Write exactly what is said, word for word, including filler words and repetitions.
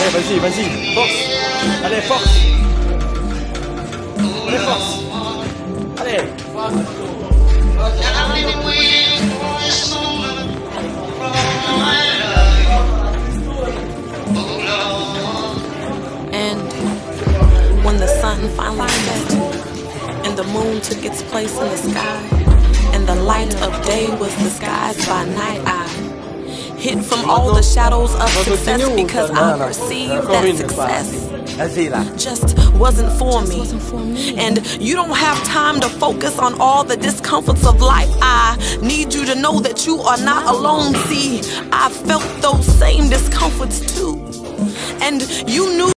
Allez, vas-y, vas-y, force. Allez, force. Allez, force. Allez. And when the sun finally set and the moon took its place in the sky and the light of day was disguised by night, I hid from all the shadows of success because I perceived that success just wasn't for me. And you don't have time to focus on all the discomforts of life. I need you to know that you are not alone. See, I felt those same discomforts too, and you knew